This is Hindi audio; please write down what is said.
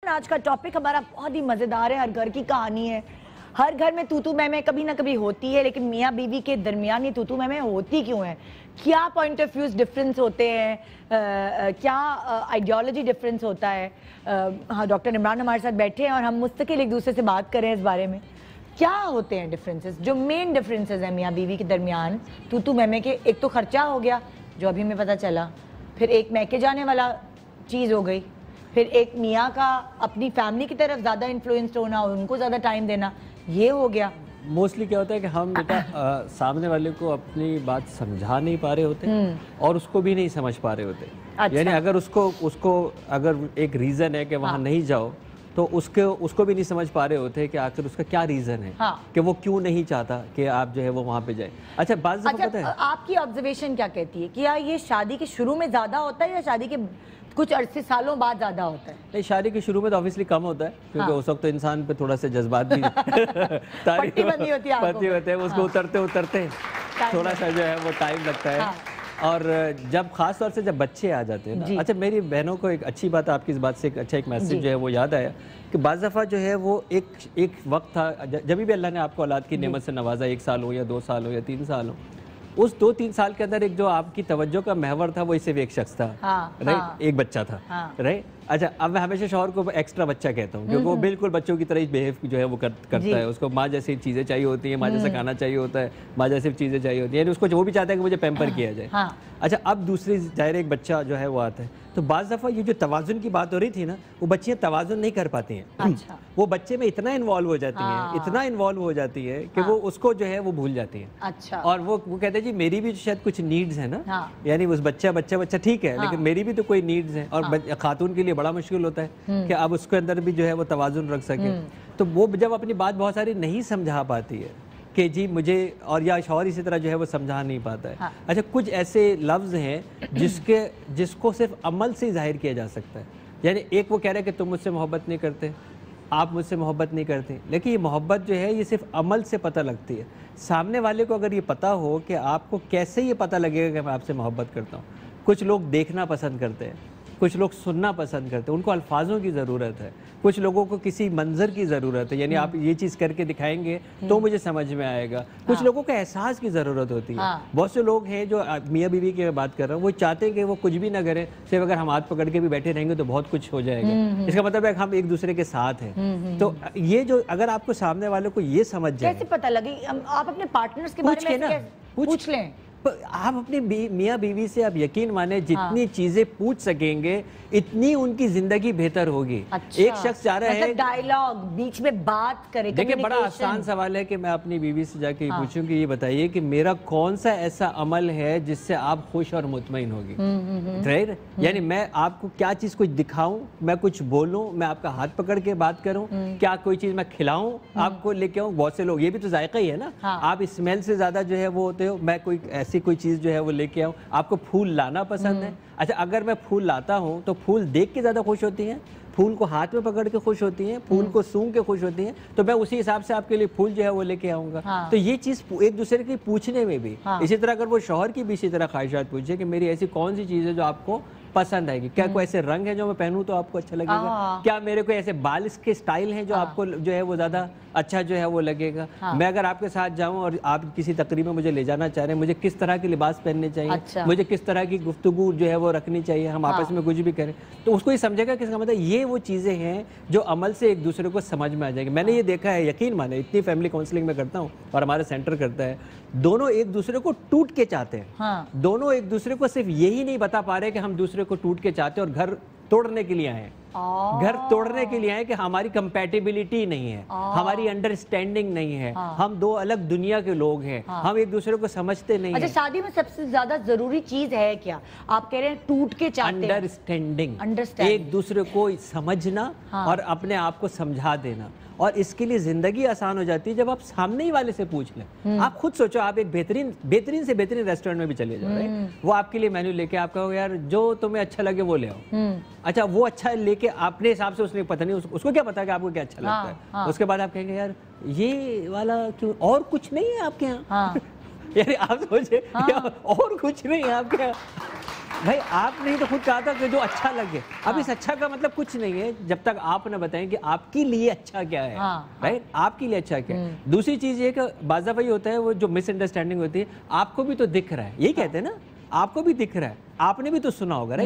आज का टॉपिक हमारा बहुत ही मजेदार है। हर घर की कहानी है, हर घर में तू मैं कभी ना कभी होती है, लेकिन मियाँ बीवी के दरमियान ये तू मैं होती क्यों है? क्या पॉइंट ऑफ व्यूज डिफरेंस होते हैं? क्या आइडियोलॉजी डिफरेंस होता है? हाँ, डॉक्टर इमरान हमारे साथ बैठे हैं और हम मुस्तकिल एक दूसरे से बात कर रहे हैं इस बारे में। क्या होते हैं डिफरेंसेस, जो मेन डिफरेंसेस हैं मियाँ बीवी के दरमियान? तू मैं के एक तो खर्चा हो गया जो अभी हमें पता चला, फिर एक मैके जाने वाला चीज़ हो गई, फिर एक मियाँ का अपनी फैमिली की तरफ ज़्यादा इन्फ्लुएंस्ड होना और उनको ज़्यादा टाइम देना, ये हो गया। मोस्टली क्या होता है कि हम बेटा सामने वाले को अपनी बात समझा नहीं पा रहे होते और उसको भी नहीं समझ पा रहे होते। अच्छा। यानी अगर उसको अगर एक रीज़न है कि वहाँ नहीं जाओ तो उसको भी नहीं समझ पा रहे होते कि आखिर उसका क्या रीज़न है। हाँ। कि वो क्यों नहीं चाहता कि आप जो है वो वहाँ पे जाए। अच्छा, बात पता है आपकी ऑब्जर्वेशन क्या कहती है कि या ये शादी के शुरू में ज़्यादा होता है या शादी के कुछ अरसे सालों बाद ज्यादा होता है? नहीं, शादी के शुरू में तो ऑब्वियसली कम होता है क्योंकि उस वक्त तो इंसान पे थोड़ा सा जज्बात भी पट्टी बंदी होती है, उसको उतरते थोड़ा सा जो है वो टाइम लगता है। और जब खास तौर से जब बच्चे आ जाते हैं ना। अच्छा, मेरी बहनों को एक अच्छी बात, आपकी इस बात से एक अच्छा एक मैसेज जो है वो याद आया कि बाज़ दफ़ा जो है वो एक वक्त था जब भी अल्लाह ने आपको औलाद की नेमत से नवाजा, 1 साल हो या 2 साल हो या 3 साल हो, उस 2-3 साल के अंदर एक जो आपकी तवज्जो का महवर था वो सिर्फ एक शख्स था। राइट, एक बच्चा था। राइट। अच्छा, अब मैं हमेशा शौहर को एक्स्ट्रा बच्चा कहता हूँ क्योंकि वो बिल्कुल बच्चों की तरह ही बिहेव जो है वो करता है। उसको माँ जैसी चीज़ें चाहिए होती हैं, माँ जैसा खाना चाहिए होता है, माँ जैसी चीज़ें चाहिए होती है, यानी उसको वो भी चाहता है कि मुझे पैम्पर किया जाए। अच्छा, अब दूसरी जाहिर एक बच्चा जो है वो आता है तो बाज़ दफ़ा ये जो तवाज़ुन की बात हो रही थी ना, वो बच्चियाँ तवाज़ुन नहीं कर पाती हैं। अच्छा। वो बच्चे में इतना इन्वॉल्व हो जाती हैं, इतना इन्वॉल्व हो जाती है कि वो उसको जो है वो भूल जाती हैं। अच्छा। और वो कहते हैं जी मेरी भी शायद कुछ नीड्स हैं ना। यानी उस बच्चा ठीक है, लेकिन मेरी भी तो कोई नीड्स हैं। और खातून के लिए बड़ा मुश्किल होता है कि अब उसके अंदर भी जो है वो तवाज़ुन रख सके। तो वो जब अपनी बात बहुत सारी नहीं समझा पाती है कि जी मुझे, और या शौहर इसी तरह जो है वो समझा नहीं पाता है। हाँ। अच्छा, कुछ ऐसे लफ्ज़ हैं जिसको सिर्फ अमल से जाहिर किया जा सकता है। यानी एक वो कह रहे हैं कि तुम मुझसे मोहब्बत नहीं करते, आप मुझसे मोहब्बत नहीं करते, लेकिन ये मोहब्बत जो है ये सिर्फ अमल से पता लगती है। सामने वाले को अगर ये पता हो कि आपको कैसे ये पता लगेगा कि मैं आपसे मोहब्बत करता हूँ। कुछ लोग देखना पसंद करते हैं, कुछ लोग सुनना पसंद करते हैं, उनको अल्फाजों की ज़रूरत है, कुछ लोगों को किसी मंजर की ज़रूरत है, यानी आप ये चीज़ करके दिखाएंगे तो मुझे समझ में आएगा। कुछ लोगों को एहसास की ज़रूरत होती है। बहुत से लोग हैं जो मियाँ बीवी की बात कर रहा हूँ, वो चाहते हैं कि वो कुछ भी ना करें, सिर्फ अगर हम हाथ पकड़ के भी बैठे रहेंगे तो बहुत कुछ हो जाएगा। इसका मतलब है कि हम एक दूसरे के साथ हैं। तो ये जो अगर आपको सामने वाले को ये समझ जाए, कैसे पता लगे? आप अपने पार्टनर्स के बारे में पूछ लें। आप अपनी मियाँ बीवी से आप यकीन माने जितनी चीजें पूछ सकेंगे इतनी उनकी जिंदगी बेहतर होगी। अच्छा। एक शख्स चाह रहा है डायलॉग, बीच में बात करे। देखिए, बड़ा आसान सवाल है कि मैं अपनी बीवी से जाके पूछूं कि ये बताइए कि मेरा कौन सा ऐसा अमल है जिससे आप खुश और मुतमईन होगी। राइट। यानी मैं आपको क्या चीज कुछ दिखाऊं, मैं कुछ बोलूं, मैं आपका हाथ पकड़ के बात करूं, क्या कोई चीज मैं खिलाऊं, आपको लेके आऊं। बहुत से लोग, ये भी तो जायका ही है ना। आप स्मेल से ज्यादा जो है वो होते हो, मैं कोई ऐसी कोई चीज जो है वो लेके आऊं। आपको फूल लाना पसंद है। अच्छा, अगर मैं फूल लाता हूं तो फूल देख के ज्यादा खुश होती हैं, फूल को हाथ में पकड़ के खुश होती हैं, फूल को सूंघ के खुश होती हैं, तो मैं उसी हिसाब से आपके लिए फूल जो है वो लेके आऊंगा। तो ये चीज एक दूसरे की पूछने में भी इसी तरह, अगर वो शौहर की भी इसी तरह ख्वाहिशात पूछे कि मेरी ऐसी कौन सी चीज है जो आपको पसंद आएगी, क्या कोई ऐसे रंग है जो मैं पहनूं तो आपको अच्छा लगेगा, क्या मेरे को ऐसे बाल इसके स्टाइल हैं जो आपको जो है वो ज्यादा अच्छा जो है वो लगेगा। मैं अगर आपके साथ जाऊं और आप किसी तकरीब में मुझे ले जाना चाह रहे हैं, मुझे किस तरह के लिबास पहनने चाहिए। अच्छा। मुझे किस तरह की गुफ्तगू जो है वो रखनी चाहिए, हम आपस में कुछ भी करें तो उसको ये समझेगा कि इसका मतलब ये वो चीजें हैं जो अमल से एक दूसरे को समझ में आ जाएगी। मैंने ये देखा है, यकीन माने, इतनी फैमिली काउंसलिंग में करता हूँ और हमारा सेंटर करता है, दोनों एक दूसरे को टूट के चाहते हैं। दोनों एक दूसरे को सिर्फ यही नहीं बता पा रहे कि हम दूसरे को टूट के चाहते हैं और घर तोड़ने के लिए आए, घर तोड़ने के लिए आए कि हमारी कंपैटिबिलिटी नहीं है, हमारी अंडरस्टैंडिंग नहीं है, हम दो अलग दुनिया के लोग हैं, हम एक दूसरे को समझते नहीं। अच्छा, शादी में सबसे ज्यादा जरूरी चीज है क्या? आप कह रहे हैं टूट के चाहते हैं। अंडरस्टैंडिंग, एक दूसरे को समझना और अपने आप को समझा देना। और इसके लिए जिंदगी आसान हो जाती है जब आप सामने ही वाले से पूछ लें। आप खुद सोचो, आप एक बेहतरीन से बेहतरीन रेस्टोरेंट में भी चले जाओ, राइट? वो आपके लिए मेन्यू लेके आप कहो यार जो तुम्हें अच्छा लगे वो ले आओ। अच्छा, वो अच्छा लेके अपने हिसाब से, उसने पता नहीं उसको क्या पता कि आपको क्या अच्छा लगता है। उसके बाद आप कहेंगे यार ये वाला क्यों, और कुछ नहीं है आपके यहाँ? यार आप सोचे और कुछ नहीं है आपके यहाँ। भाई आपने ही तो खुद कहा था कि जो अच्छा लगे। अब इस अच्छा का मतलब कुछ नहीं है जब तक आप न बताएं कि आपके लिए अच्छा क्या है। राइट, आपके लिए अच्छा क्या है। दूसरी चीज ये कि बाज़ा वही होता है, वो जो मिसअंडरस्टैंडिंग होती है, आपको भी तो दिख रहा है, यही कहते हैं ना, आपको भी दिख रहा है, आपने भी तो सुना होगा।